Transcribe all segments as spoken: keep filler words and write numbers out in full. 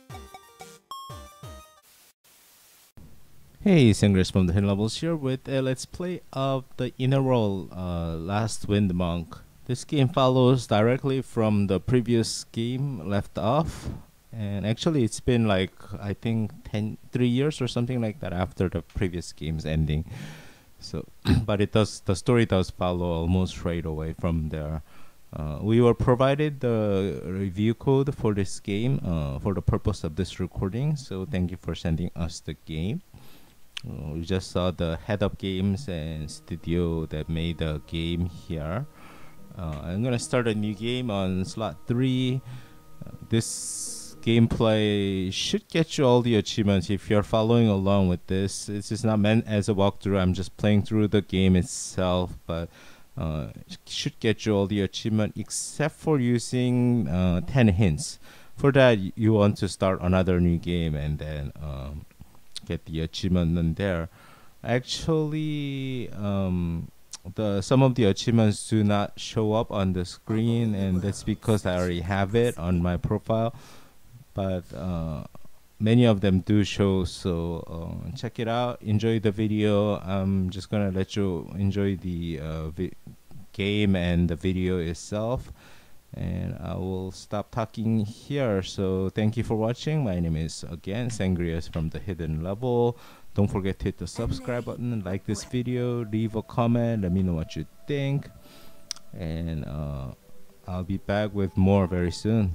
Hey, Sangriaz from the Hidden Levels here with a Let's Play of the Inner World uh, Last Wind Monk. This game follows directly from the previous game left off, and actually it's been like I think ten, three years or something like that after the previous game's ending. So, but it does the story does follow almost right away from there. Uh, we were provided the review code for this game uh, for the purpose of this recording, so thank you for sending us the game. Uh, we just saw the head of games and studio that made the game here. Uh, I'm gonna start a new game on slot three. Uh, this gameplay should get you all the achievements if you're following along with this. This is not meant as a walkthrough. I'm just playing through the game itself, but uh, it should get you all the achievement except for using uh, ten hints. For that, you want to start another new game and then um, get the achievement in there. Actually, um, the some of the achievements do not show up on the screen, and that's because I already have it on my profile. But uh, many of them do show, so uh, check it out. Enjoy the video. I'm just gonna let you enjoy the uh, vi game and the video itself, and I will stop talking here. So thank you for watching. My name is again Sangriaz from the Hidden Level. Don't forget to hit the subscribe button, like this video, leave a comment, let me know what you think, and uh, I'll be back with more very soon.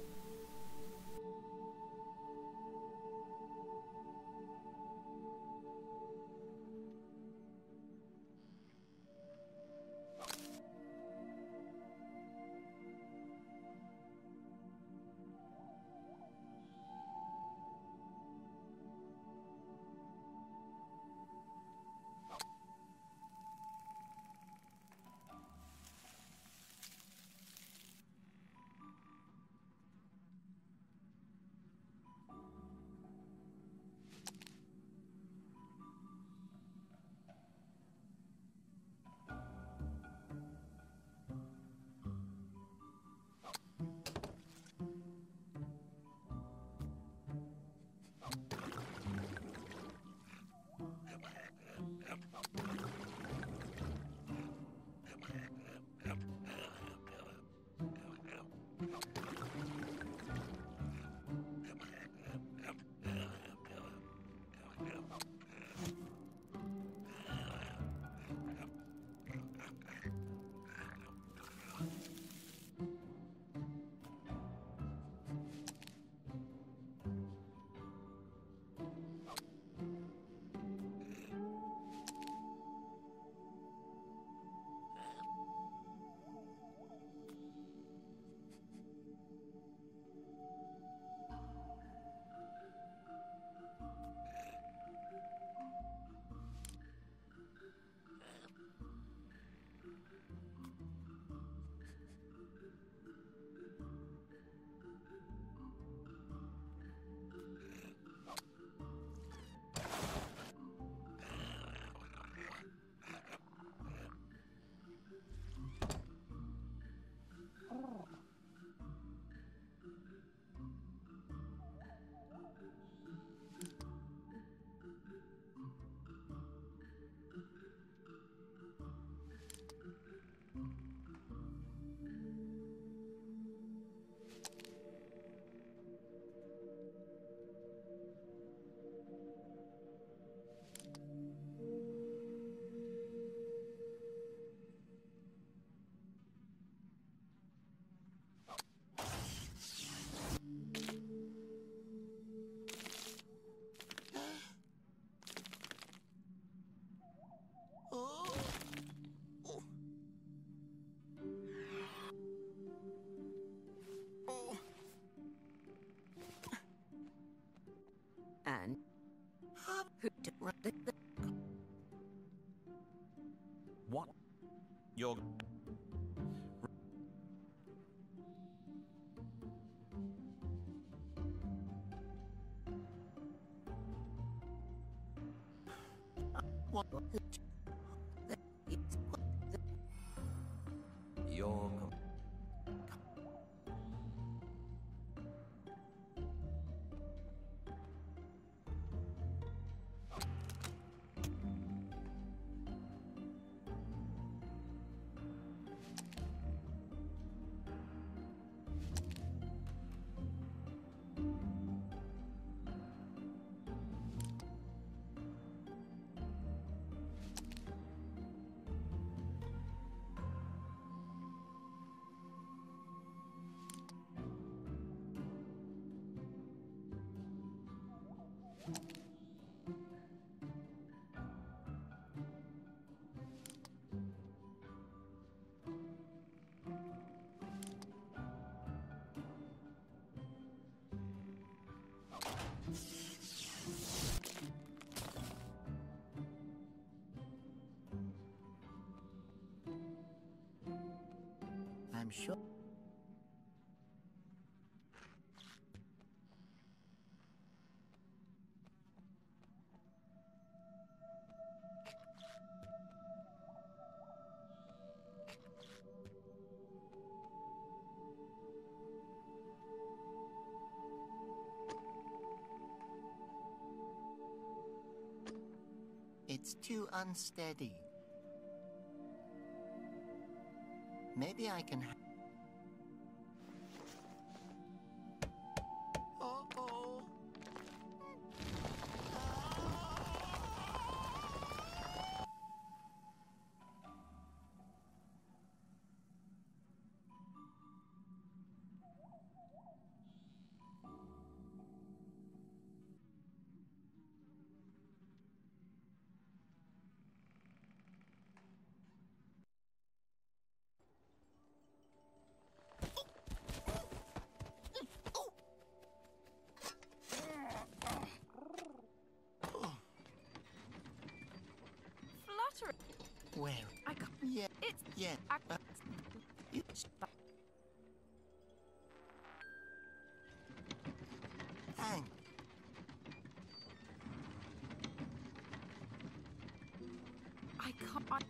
And who did the What? You're... what? You're... I'm sure. It's too unsteady. Maybe I can. Uh-oh. Flutter. Where? I can't. Yeah. It's. Yeah. I, Uh, it's hang. I can't. I,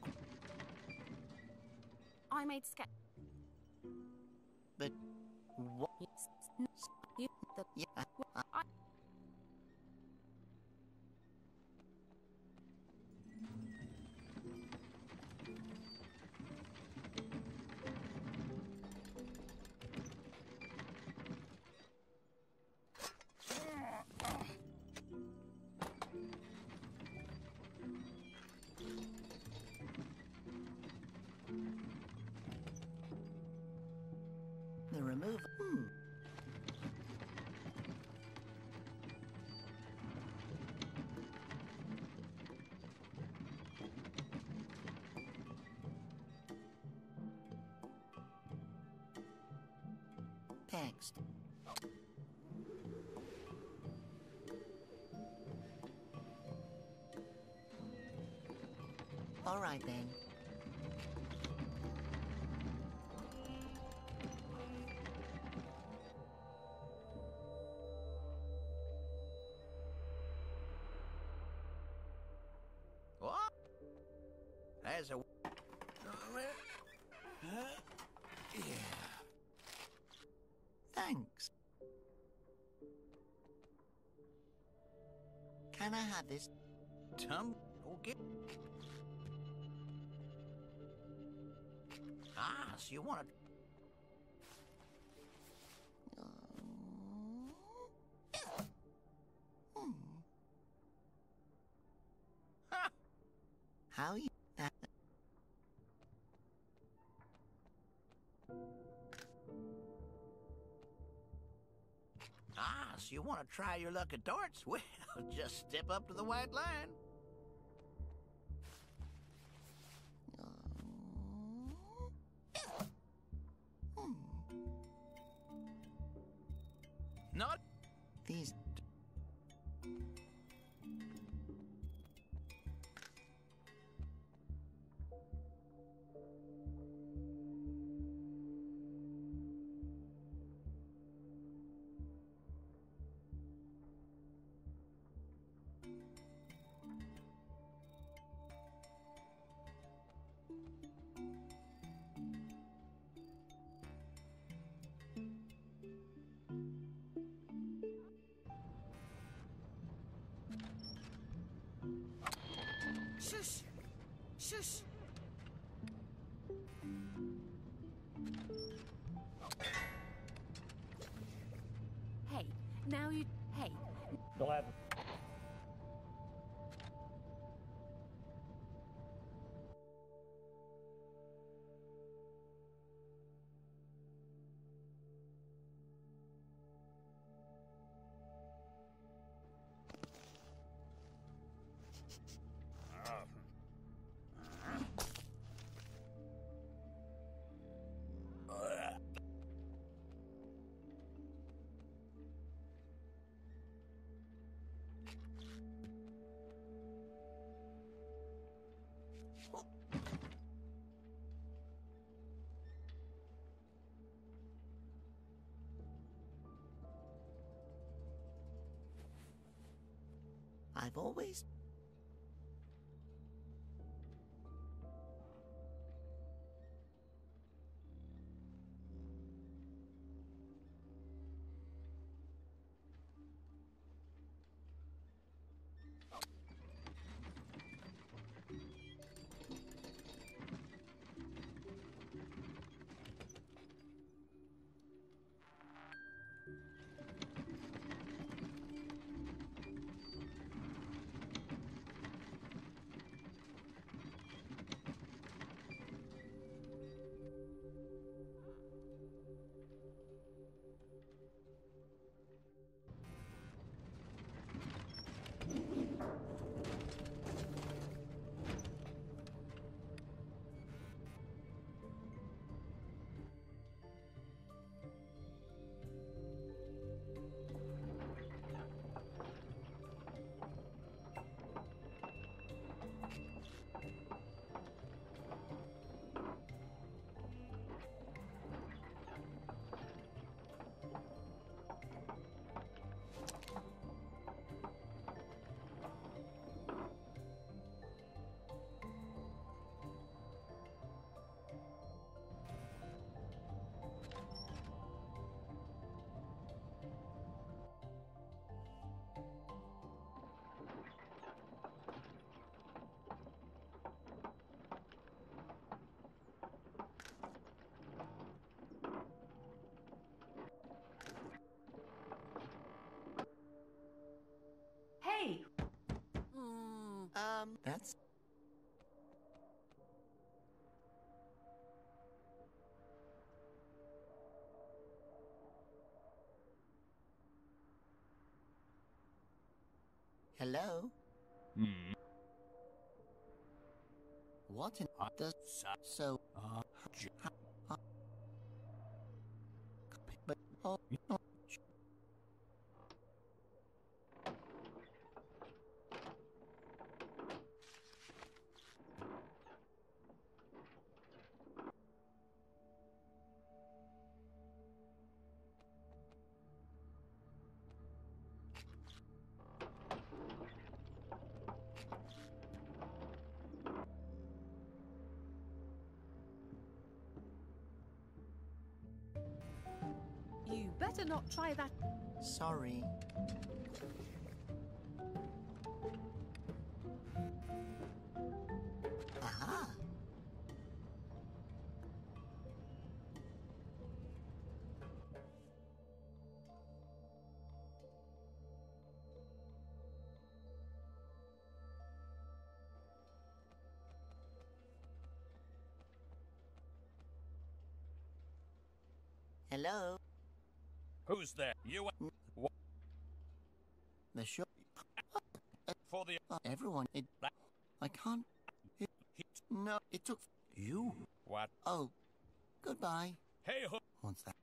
I made sketch. But what? You. The. Yeah. Uh, I. the removal. Hmm. Text. All right then. What? There's a. Yeah. Thanks. Can I have this? Tum. Okay. Ah, so you want to. Hmm. Ha! How you? That. Ah, so you want to try your luck at darts? Well, just step up to the white line. Hmm. Not. These. Shush! Shush! Hey. Now you. Hey. They'll have. I've always... Hey! Um, that's... Hello? Hmm. What in the... So... Uh, But... Oh, oh, You better not try that. sorry. Aha! Hello? who's there? You what The show... for the Uh, everyone... It... I can't... It, no, it took... you? What? Oh, goodbye. Hey, ho What's that?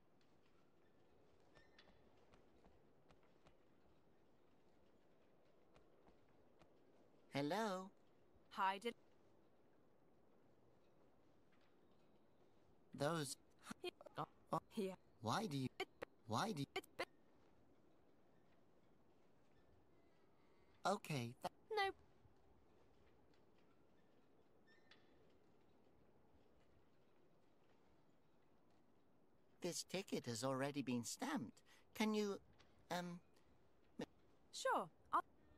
Hello? Hide it. Those... Here. Why do you... Why do you... It's bit. Okay, th No. this ticket has already been stamped. Can you... Um... Sure. I'll...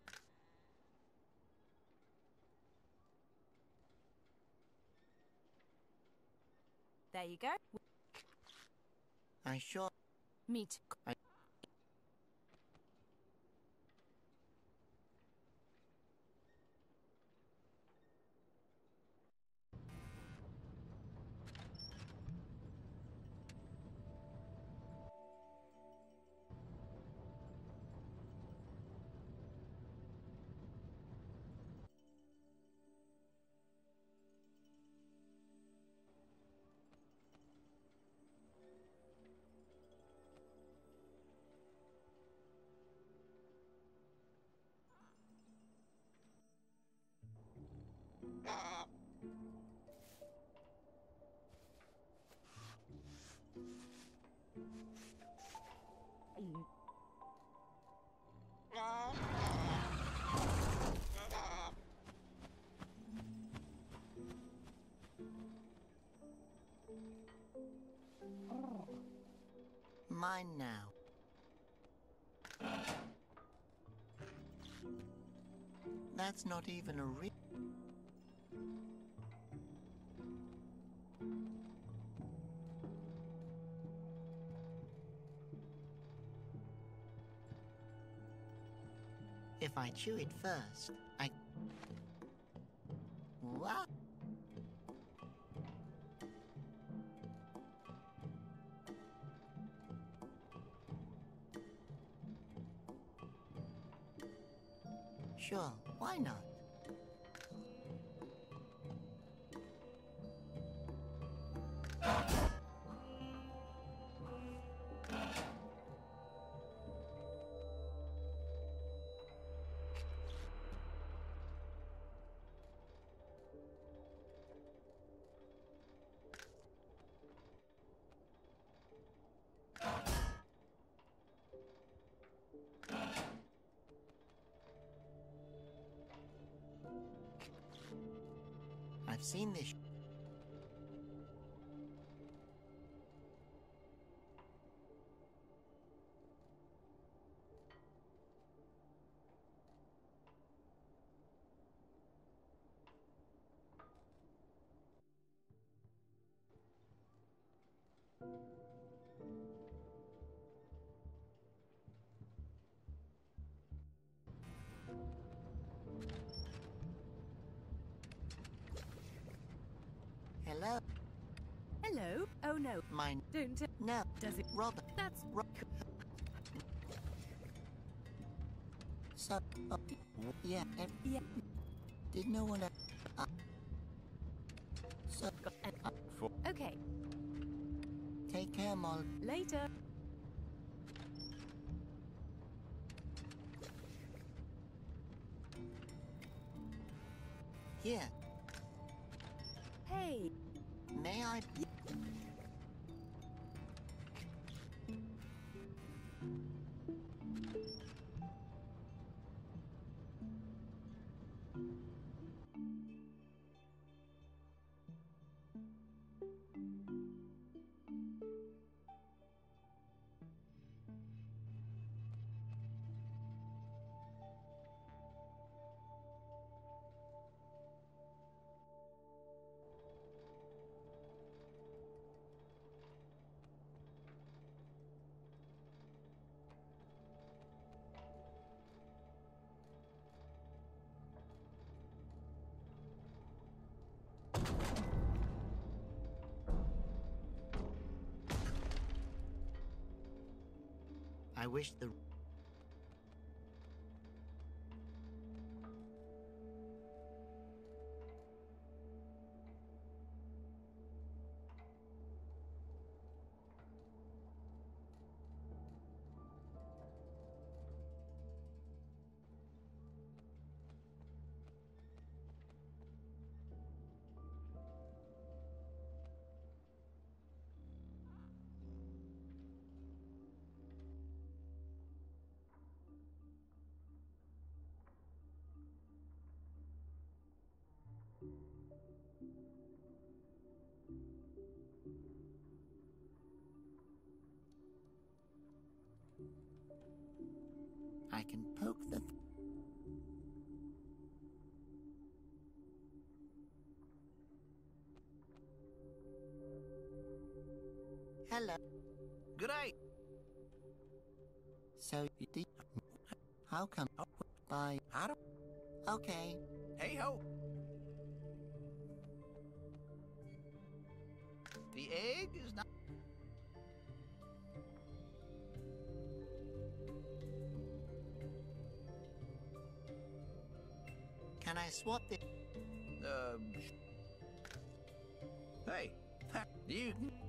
There you go. I sure... Meet. I... Mine now. That's not even a re- If I chew it first, I... What? Sure, why not? I've seen this. Hello? Hello? Oh no. Mine. Don't. Uh, No. does it? Robert. That's. Ro- so, uh, yeah, ev- Yeah. did no one... Uh, so, uh, Okay. take care, Moll. Later. Here, Hey. may I... I wish the... I can poke the... Hello. Good day. So, you did... How come... Bye. I don't. Okay. Hey ho. The egg is not. Can I swap the... Um. Hey, you.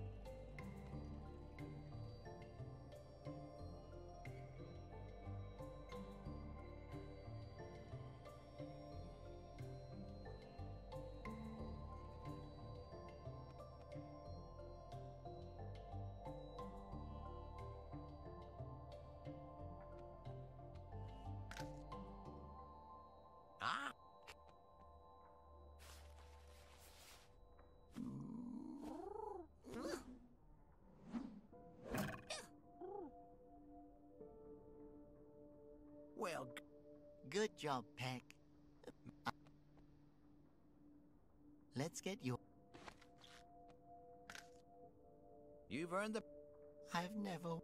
Ah. Well, g- Good job, Peck. Let's get you. you've earned the... I've never.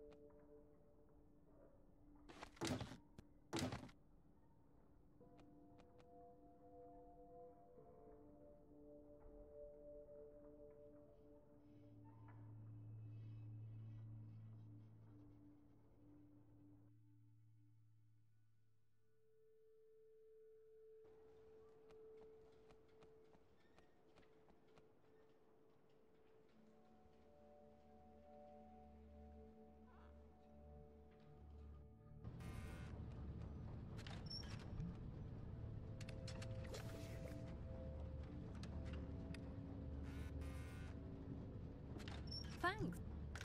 Thanks.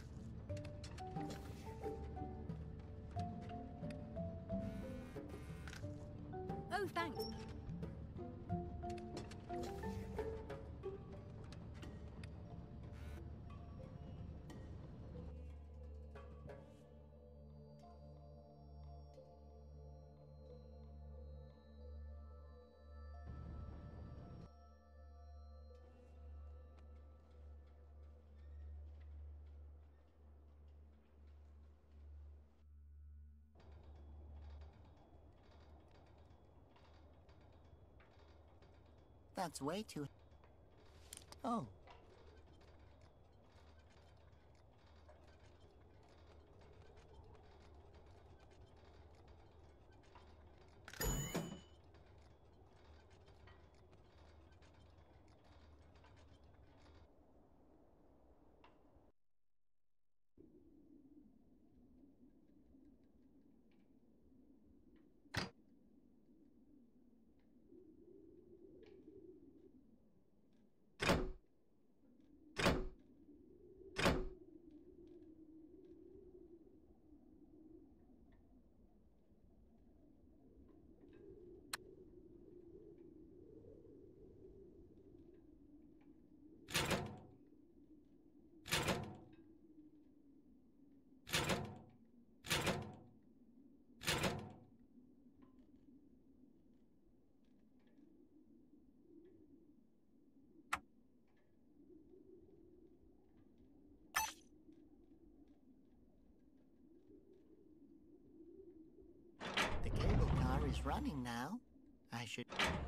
Oh, thanks. That's way too. Oh. The cable car is running now. I should.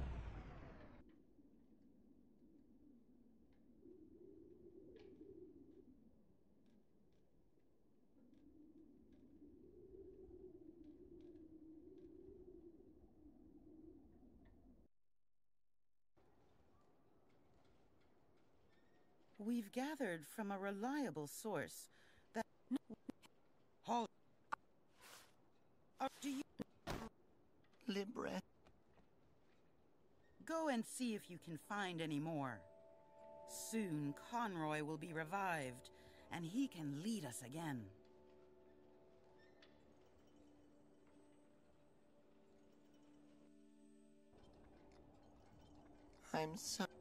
We've gathered from a reliable source that... Hol- Uh, do you Libre. go and see if you can find any more? Soon Conroy will be revived, and he can lead us again. I'm so.